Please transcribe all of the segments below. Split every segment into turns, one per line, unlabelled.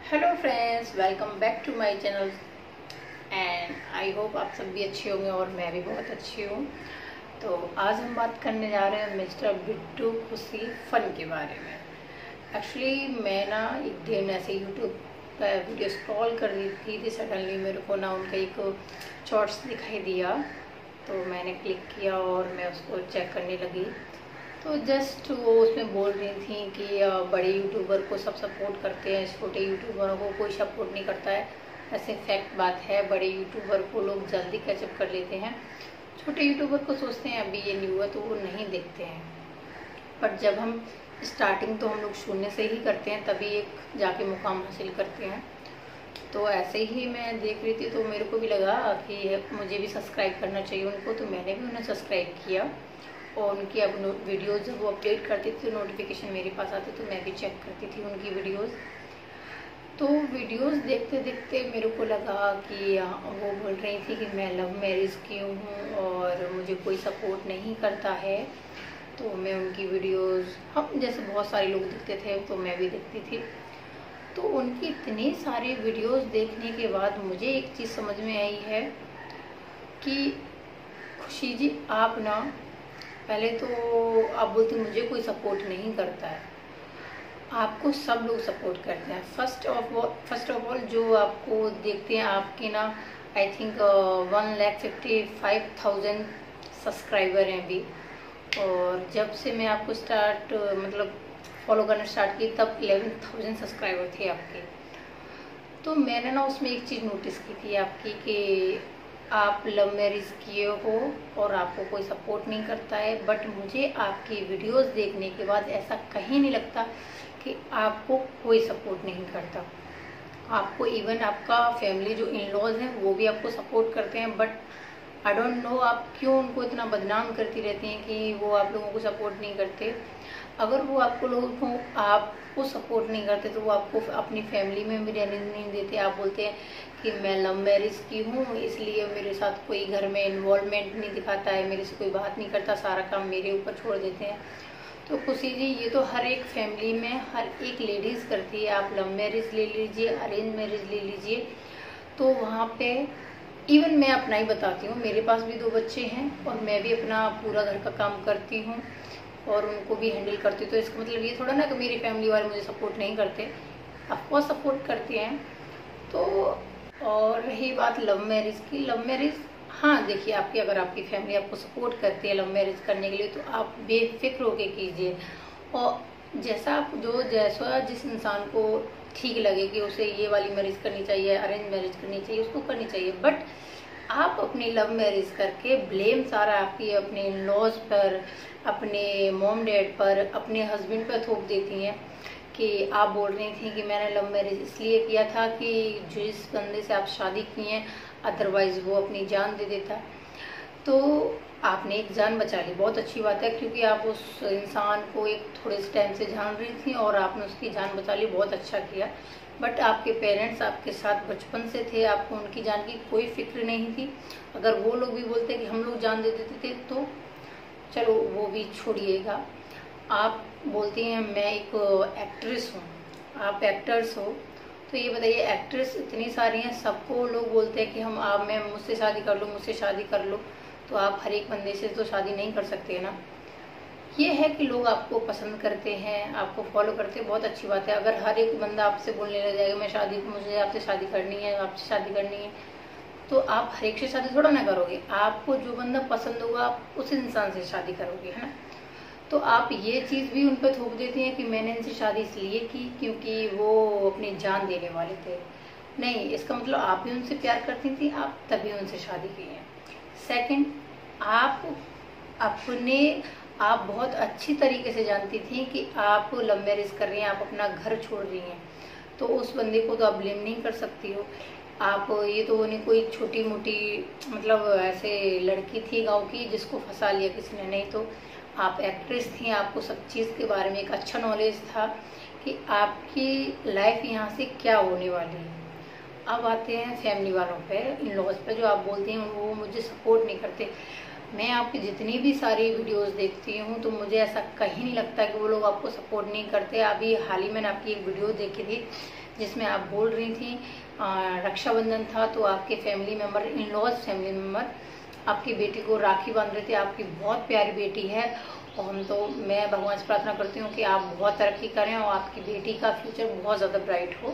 Hello friends, welcome back to my channel and I hope आप सब भी अच्छे होंगे और मैं भी बहुत अच्छी हूँ। तो आज हम बात करने जा रहे हैं मिस्टर बिट्टू खुशी फन के बारे में। एक्चुअली मैं ना एक दिन ऐसे यूट्यूब पर वीडियो स्क्रॉल कर रही थी, सडनली मेरे को ना उनका एक शॉर्ट्स दिखाई दिया, तो मैंने क्लिक किया और मैं उसको चेक करने लगी। तो जस्ट वो उसमें बोल रही थी कि बड़े यूट्यूबर को सब सपोर्ट करते हैं, छोटे यूट्यूबरों को कोई सपोर्ट नहीं करता है। ऐसे फैक्ट बात है, बड़े यूट्यूबर को लोग जल्दी कैचअप कर लेते हैं, छोटे यूट्यूबर को सोचते हैं अभी ये न्यू है तो वो नहीं देखते हैं। बट जब हम स्टार्टिंग तो हम लोग शून्य से ही करते हैं, तभी एक जाके मुकाम हासिल करते हैं। तो ऐसे ही मैं देख रही थी तो मेरे को भी लगा कि मुझे भी सब्सक्राइब करना चाहिए उनको, तो मैंने भी उन्हें सब्सक्राइब किया और उनकी अब वीडियोज़ जब वो अपडेट करती थी तो नोटिफिकेशन मेरे पास आती, तो मैं भी चेक करती थी उनकी वीडियोज़। तो वीडियोज़ देखते देखते मेरे को लगा कि वो बोल रही थी कि मैं लव मैरिज की हूँ और मुझे कोई सपोर्ट नहीं करता है। तो मैं उनकी वीडियोज़, हम जैसे बहुत सारे लोग देखते थे तो मैं भी देखती थी। तो उनकी इतनी सारी वीडियोज़ देखने के बाद मुझे एक चीज़ समझ में आई है कि खुशी जी, आप ना पहले तो आप बोलते मुझे कोई सपोर्ट नहीं करता है, आपको सब लोग सपोर्ट करते हैं। फर्स्ट ऑफ ऑल जो आपको देखते हैं आपके ना आई थिंक 1,55,000 सब्सक्राइबर हैं अभी। और जब से मैं आपको मतलब फॉलो करना स्टार्ट की तब 11,000 सब्सक्राइबर थे आपके। तो मैंने ना उसमें एक चीज़ नोटिस की थी आपकी कि आप लव मैरिज किए हो और आपको कोई सपोर्ट नहीं करता है। बट मुझे आपकी वीडियोस देखने के बाद ऐसा कहीं नहीं लगता कि आपको कोई सपोर्ट नहीं करता। आपको इवन आपका फैमिली जो इन लॉज हैं वो भी आपको सपोर्ट करते हैं। बट आई डोंट नो आप क्यों उनको इतना बदनाम करती रहती हैं कि वो आप लोगों को सपोर्ट नहीं करते। अगर वो आपको सपोर्ट नहीं करते तो वो आपको अपनी फैमिली में भी रहने नहीं देते। आप बोलते हैं कि मैं लव मैरिज की हूँ इसलिए मेरे साथ कोई घर में इन्वॉल्वमेंट नहीं दिखाता है, मेरे से कोई बात नहीं करता, सारा काम मेरे ऊपर छोड़ देते हैं। तो खुशी जी, ये तो हर एक फैमिली में हर एक लेडीज़ करती है। आप लव मैरिज ले लीजिए, अरेंज मैरिज ले लीजिए, तो वहाँ पे इवन मैं अपना ही बताती हूँ, मेरे पास भी 2 बच्चे हैं और मैं भी अपना पूरा घर का काम करती हूँ और उनको भी हैंडल करती हूँ। तो इसका मतलब ये थोड़ा ना कि मेरी फैमिली वाले मुझे सपोर्ट नहीं करते, ऑफकोर्स सपोर्ट करते हैं। तो और रही बात लव मैरिज की, लव मैरिज हाँ देखिए, अगर आपकी फैमिली आपको सपोर्ट करती है लव मैरिज करने के लिए तो आप बेफिक्र होके कीजिए। और जैसा जिस इंसान को ठीक लगे कि उसे ये वाली मैरिज करनी चाहिए, अरेंज मैरिज करनी चाहिए, उसको करनी चाहिए। बट आप अपनी लव मैरिज करके ब्लेम सारा आपकी अपने इन लॉज पर, अपने मॉम डैड पर, अपने हस्बैंड पर थोप देती हैं कि आप बोल रही थी कि मैंने लव मैरिज इसलिए किया था कि जिस बंदे से आप शादी की हैं अदरवाइज वो अपनी जान दे देता। तो आपने एक जान बचा ली, बहुत अच्छी बात है, क्योंकि आप उस इंसान को एक थोड़े से टाइम से जान रही थी और आपने उसकी जान बचा ली, बहुत अच्छा किया। बट आपके पेरेंट्स आपके साथ बचपन से थे, आपको उनकी जान की कोई फिक्र नहीं थी। अगर वो लोग भी बोलते कि हम लोग जान दे देते थे तो चलो वो भी छोड़िएगा। आप बोलती हैं मैं एक एक्ट्रेस हूँ, आप एक्टर्स हो, तो ये बताइए एक्ट्रेस इतनी सारी हैं, सबको लोग बोलते हैं कि मैं मुझसे शादी कर लो, मुझसे शादी कर लो। तो आप हर एक बंदे से तो शादी नहीं कर सकते ना। ये है कि लोग आपको पसंद करते हैं, आपको फॉलो करते हैं, बहुत अच्छी बात है। अगर हर एक बंदा आपसे बोलने लग जाएगा मुझे आपसे शादी करनी है, आपसे शादी करनी है, तो आप हर एक से शादी थोड़ा ना करोगे। आपको जो बंदा पसंद होगा आप उस इंसान से शादी करोगे, है ना। तो आप ये चीज़ भी उन पर थोप देती हैं कि मैंने इनसे शादी इसलिए की क्योंकि वो अपनी जान देने वाले थे। नहीं, इसका मतलब आप भी उनसे प्यार करती थी, आप तभी उनसे शादी की है। सेकंड, आप बहुत अच्छी तरीके से जानती थी कि आप लव मैरिज कर रही हैं, आप अपना घर छोड़ रही हैं, तो उस बंदे को तो आप ब्लेम नहीं कर सकती हो। आप ये तो नहीं कोई छोटी मोटी मतलब ऐसे लड़की थी गांव की जिसको फंसा लिया किसी ने, नहीं तो आप एक्ट्रेस थी, आपको सब चीज़ के बारे में एक अच्छा नॉलेज था कि आपकी लाइफ यहाँ से क्या होने वाली है। अब आते हैं फैमिली वालों पे, इन लॉज पे, जो आप बोलती हैं वो मुझे सपोर्ट नहीं करते। मैं आपकी जितनी भी सारी वीडियोस देखती हूँ तो मुझे ऐसा कहीं नहीं लगता कि वो लोग आपको सपोर्ट नहीं करते। अभी हाल ही मैंने आपकी एक वीडियो देखी थी जिसमें आप बोल रही थी रक्षाबंधन था तो आपके family member, in laws family member आपकी बेटी को राखी बांध रहे थे। आपकी बहुत प्यारी बेटी है और मैं भगवान से प्रार्थना करती हूँ कि आप बहुत तरक्की करें और आपकी बेटी का फ्यूचर बहुत ज़्यादा ब्राइट हो।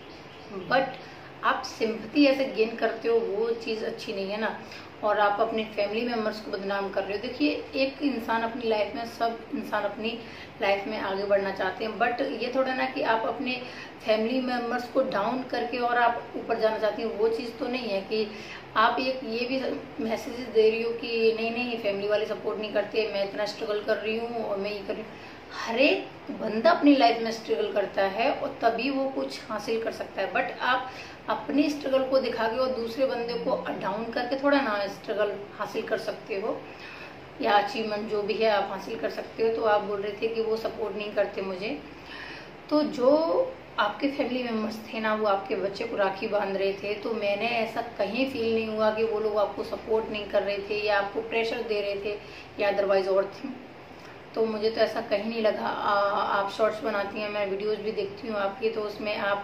बट आप सिंपैथी ऐसे गेन करते हो, वो चीज़ अच्छी नहीं है ना, और आप अपने फैमिली मेम्बर्स को बदनाम कर रहे हो। देखिए, एक इंसान अपनी लाइफ में, सब इंसान अपनी लाइफ में आगे बढ़ना चाहते हैं, बट ये थोड़ा ना कि आप अपने फैमिली मेम्बर्स को डाउन करके और आप ऊपर जाना चाहती हैं। वो चीज़ तो नहीं है कि आप एक ये भी मैसेजेस दे रही हो कि नहीं फैमिली वाले सपोर्ट नहीं करते, मैं इतना स्ट्रगल कर रही हूँ और मैं ये कर रही हूँ। हर एक बंदा अपनी लाइफ में स्ट्रगल करता है और तभी वो कुछ हासिल कर सकता है। बट आप अपनी स्ट्रगल को दिखा के और दूसरे बंदे को डाउन करके थोड़ा ना स्ट्रगल हासिल कर सकते हो, या अचीवमेंट जो भी है आप हासिल कर सकते हो। तो आप बोल रहे थे कि वो सपोर्ट नहीं करते मुझे, तो जो आपके फैमिली मेम्बर्स थे ना, वो आपके बच्चे को राखी बांध रहे थे, तो मैंने ऐसा कहीं फील नहीं हुआ कि वो लोग आपको सपोर्ट नहीं कर रहे थे या आपको प्रेशर दे रहे थे या अदरवाइज और थी। तो मुझे तो ऐसा कहीं नहीं लगा। आप शॉर्ट्स बनाती हैं, मैं वीडियोस भी देखती हूँ आपकी, तो उसमें आप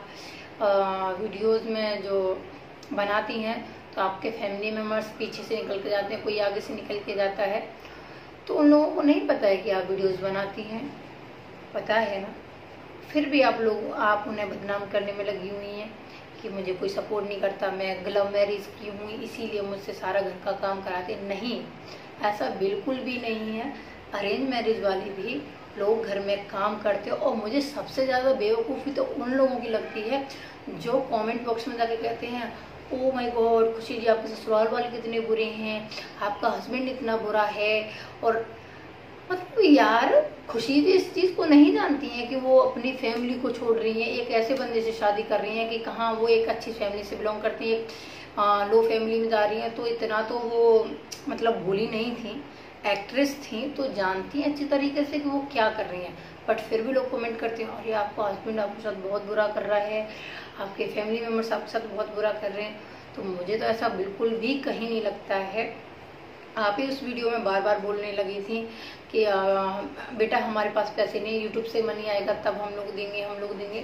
वीडियोस में जो बनाती हैं तो आपके फैमिली मेम्बर्स पीछे से निकल के जाते हैं, कोई आगे से निकल के जाता है, तो उन लोगों को नहीं पता है कि आप वीडियोस बनाती हैं, पता है ना, फिर भी आप उन्हें बदनाम करने में लगी हुई हैं कि मुझे कोई सपोर्ट नहीं करता, मैं लव मैरिज की हूँ इसीलिए मुझसे सारा घर का काम कराते। नहीं, ऐसा बिल्कुल भी नहीं है। अरेंज मैरिज वाले भी लोग घर में काम करते हैं। और मुझे सबसे ज़्यादा बेवकूफ़ी तो उन लोगों की लगती है जो कमेंट बॉक्स में जाके कहते हैं, ओ माय गॉड खुशी जी आपके ससुराल वाले कितने बुरे हैं, आपका हस्बैंड इतना बुरा है। और मतलब यार, खुशी जी इस चीज़ को नहीं जानती हैं कि वो अपनी फैमिली को छोड़ रही हैं, एक ऐसे बंदे से शादी कर रही हैं कि कहाँ वो एक अच्छी फैमिली से बिलोंग करती है, लो फैमिली में जा रही हैं। तो इतना तो वो मतलब भूली नहीं थी, एक्ट्रेस थी, तो जानती हैं अच्छी तरीके से कि वो क्या कर रही हैं। बट फिर भी लोग कमेंट करते हैं, अरे आपका हस्बैंड आपके साथ बहुत बुरा कर रहा है, आपके फैमिली मेम्बर्स आपके साथ बहुत बुरा कर रहे हैं। तो मुझे तो ऐसा बिल्कुल भी कहीं नहीं लगता है। आप ही उस वीडियो में बार बार बोलने लगी थी कि बेटा हमारे पास पैसे नहीं, यूट्यूब से मनी आएगा तब हम लोग देंगे।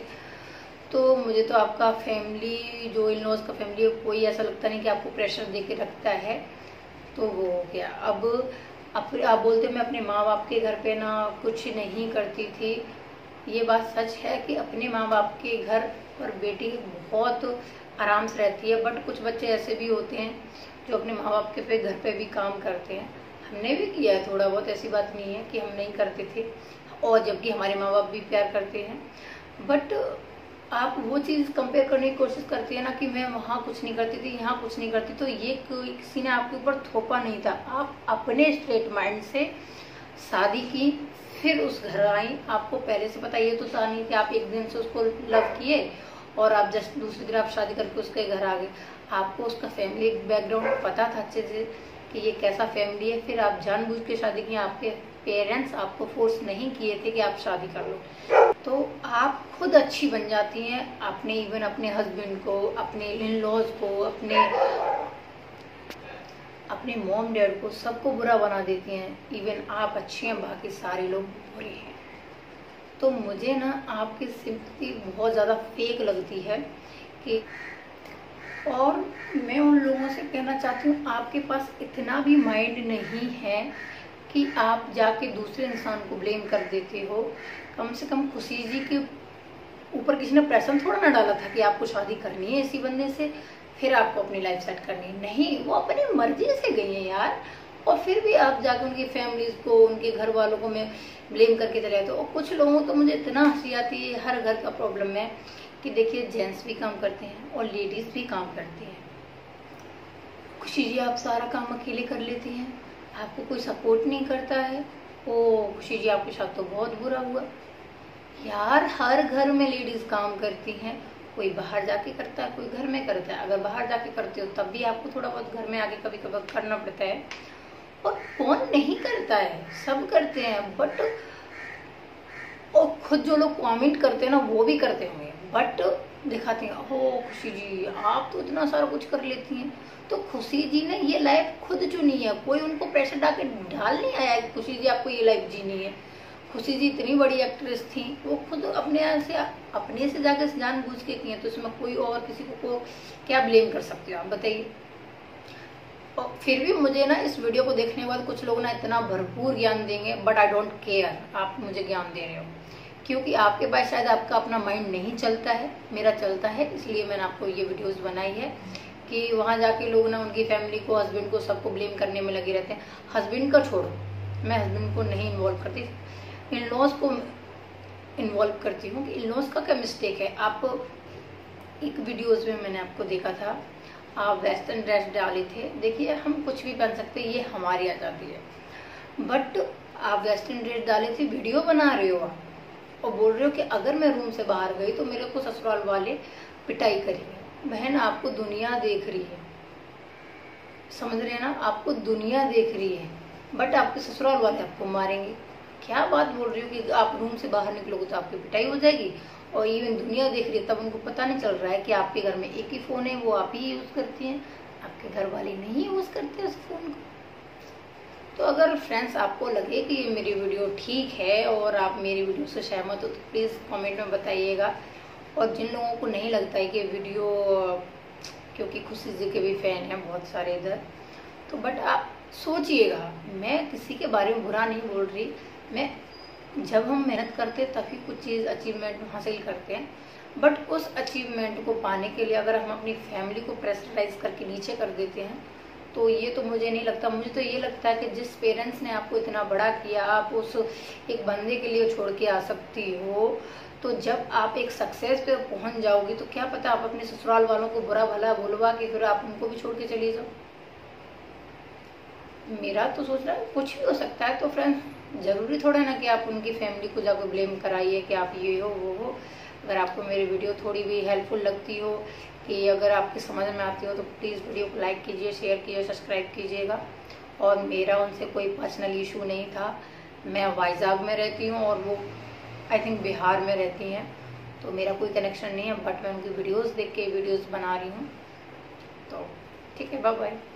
तो मुझे तो आपका फैमिली, जो इन लॉज का फैमिली, कोई ऐसा लगता नहीं कि आपको प्रेशर दे के रखता है। तो वो हो गया। अब आप बोलते मैं अपने माँ बाप के घर पे ना कुछ नहीं करती थी। ये बात सच है कि अपने माँ बाप के घर पर बेटी बहुत आराम से रहती है, बट कुछ बच्चे ऐसे भी होते हैं जो अपने माँ बाप के घर पे भी काम करते हैं। हमने भी किया है थोड़ा बहुत, ऐसी बात नहीं है कि हम नहीं करते थे, और जबकि हमारे माँ बाप भी प्यार करते हैं। बट आप वो चीज़ कंपेयर करने की कोशिश करती है ना कि मैं वहाँ कुछ नहीं करती थी, यहाँ कुछ नहीं करती, तो ये किसी ने आपके ऊपर थोपा नहीं था। आप अपने स्ट्रेट माइंड से शादी की, फिर उस घर आई। आपको पहले से पता ये तो था नहीं कि आप एक दिन से उसको लव किए और आप जस्ट दूसरे दिन आप शादी करके उसके घर आ गए। आपको उसका फैमिली बैकग्राउंड पता था अच्छे से कि ये कैसा फैमिली है, फिर आप जानबूझ के शादी की। आपके पेरेंट्स आपको फोर्स नहीं किए थे कि आप शादी कर लो, तो आप खुद अच्छी बन जाती हैं। आपने इवन अपने हस्बैंड को, अपने इन लॉज को, अपने मॉम डैड को, सबको बुरा बना देती हैं। इवन आप अच्छी हैं, बाकी सारे लोग बुरे हैं। तो मुझे ना आपकी सिंपैथी बहुत ज़्यादा फेक लगती है कि, और मैं उन लोगों से कहना चाहती हूँ आपके पास इतना भी माइंड नहीं है कि आप जाके दूसरे इंसान को ब्लेम कर देते हो। कम से कम खुशी जी के ऊपर किसी ने प्रेशर थोड़ा ना डाला था कि आपको शादी करनी है इसी बंदे से, फिर आपको अपनी लाइफ सेट करनी है। नहीं, वो अपनी मर्जी से गई है यार, और फिर भी आप जाके उनकी फैमिलीज को, उनके घर वालों को मैं ब्लेम करके चले जाते हो। और कुछ लोगों तो मुझे इतना हंसी आती है, हर घर का प्रॉब्लम है कि देखिए जेंट्स भी काम करते हैं और लेडीज भी काम करती हैं। खुशी जी आप सारा काम अकेले कर लेती हैं, आपको कोई सपोर्ट नहीं करता है। ओ खुशी जी आपके साथ तो बहुत बुरा हुआ यार। हर घर में लेडीज काम करती हैं, कोई बाहर जाके करता है, कोई घर में करता है। अगर बाहर जाके करते हो तब भी आपको थोड़ा बहुत घर में आके कभी कभी करना पड़ता है। और कौन नहीं करता है, सब करते हैं। बट और खुद जो लोग कमेंट करते हैं ना वो भी करते होंगे, बट दिखाते हैं हो खुशी जी आप तो इतना सारा कुछ कर लेती हैं। तो खुशी जी ने ये लाइफ खुद चुनी है, कोई उनको प्रेशर डाल नहीं आया है खुशी जी आपको ये लाइफ जीनी है। खुशी जी इतनी बड़ी एक्ट्रेस थी, वो खुद अपने से जाकर जानबूझ के की है, तो उसमें कोई और किसी को क्या ब्लेम कर सकते हो आप बताइए। और फिर भी मुझे ना इस वीडियो को देखने के बाद कुछ लोग ना इतना भरपूर ज्ञान देंगे, बट आई डोंट केयर आप मुझे ज्ञान दे रहे हो, क्योंकि आपके पास शायद आपका अपना माइंड नहीं चलता है, मेरा चलता है, इसलिए मैंने आपको ये वीडियोस बनाई है कि वहाँ जाके लोग ना उनकी फैमिली को, हस्बैंड को, सबको ब्लेम करने में लगे रहते हैं। हस्बैंड का छोड़ो, मैं हस्बैंड को नहीं इन्वॉल्व करती, इन लॉज को इन्वॉल्व करती हूँ कि इन लॉज का क्या मिस्टेक है। आप एक वीडियोज में मैंने आपको देखा था, आप वेस्टर्न ड्रेस डाले थे, देखिए हम कुछ भी पहन सकते हैं, ये हमारी आज़ादी है, बट आप वेस्टर्न ड्रेस डाले थे, वीडियो बना रहे हो आप और बोल रहे हो कि अगर मैं रूम से बाहर गई तो मेरे को ससुराल वाले पिटाई करेंगे। बहन आपको दुनिया देख रही है, समझ रहे हैं ना, आपको दुनिया देख रही है, बट आपके ससुराल वाले आपको मारेंगे। क्या बात बोल रही हो कि आप रूम से बाहर निकलोगे तो आपकी पिटाई हो जाएगी, और इवन दुनिया देख रही है, तब उनको पता नहीं चल रहा है कि आपके घर में एक ही फ़ोन है, वो आप ही यूज़ करती हैं, आपके घर वाले नहीं यूज़ करते उस फ़ोन को। तो अगर फ्रेंड्स आपको लगे कि ये मेरी वीडियो ठीक है और आप मेरी वीडियो से सहमत हो तो प्लीज़ कमेंट में बताइएगा। और जिन लोगों को नहीं लगता है कि वीडियो, क्योंकि खुशी जी के भी फैन हैं बहुत सारे इधर, तो बट आप सोचिएगा, मैं किसी के बारे में बुरा नहीं बोल रही, मैं जब हम मेहनत करते तभी कुछ चीज़ अचीवमेंट हासिल करते हैं, बट उस अचीवमेंट को पाने के लिए अगर हम अपनी फैमिली को प्रेशराइज करके नीचे कर देते हैं तो ये तो मुझे नहीं लगता। मुझे तो ये लगता है कि जिस पेरेंट्स ने आपको इतना बड़ा किया, आप उस एक बंदे के लिए छोड़ के आ सकती हो, तो जब आप एक सक्सेस पे पहुंच जाओगी तो क्या पता आप अपने ससुराल वालों को बुरा भला बोलवा के फिर आप उनको भी छोड़ के चली जाओ। मेरा तो सोचना कुछ भी हो सकता है। तो फ्रेंड्स जरूरी थोड़ा ना कि आप उनकी फैमिली को जाकर ब्लेम कराइए कि आप ये हो वो हो। अगर आपको मेरी वीडियो थोड़ी भी हेल्पफुल लगती हो, कि अगर आपकी समझ में आती हो, तो प्लीज़ वीडियो को लाइक कीजिए, शेयर कीजिए, सब्सक्राइब कीजिएगा। और मेरा उनसे कोई पर्सनल इशू नहीं था, मैं वाइजाग में रहती हूँ और वो आई थिंक बिहार में रहती हैं, तो मेरा कोई कनेक्शन नहीं है, बट मैं उनकी वीडियोस देख के वीडियोस बना रही हूँ। तो ठीक है, बाय बाय।